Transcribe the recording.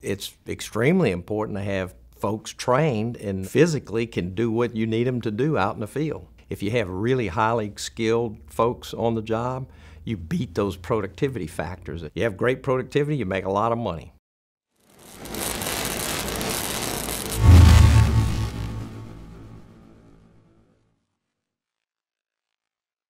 It's extremely important to have folks trained and physically can do what you need them to do out in the field. If you have really highly skilled folks on the job, you beat those productivity factors. If you have great productivity, you make a lot of money.